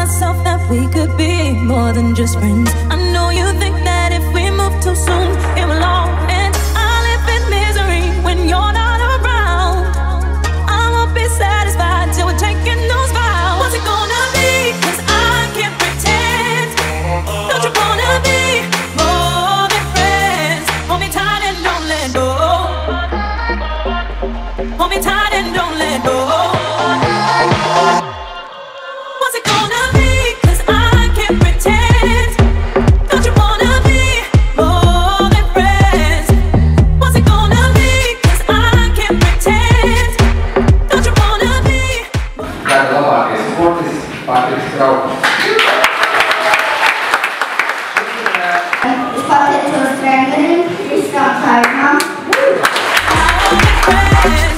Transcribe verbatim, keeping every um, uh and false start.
myself that we could be more than just friends. I know you think that if we move too soon, it will all end. I live in misery when you're not around. I won't be satisfied till we're taking those vows. What's it gonna be? 'Cause I can't pretend. Don't you wanna be more than friends? Hold me tight and don't let go. Hold me tight and don't let go. What's it gonna be? 'Cause I can't pretend. Don't you wanna be more than friends? What's it gonna be? 'Cause I can't pretend. Don't you wanna be? Cada parte, esportes, parte Straub. Ich konnte etwas drängen, ich gab Zeit, More than friends.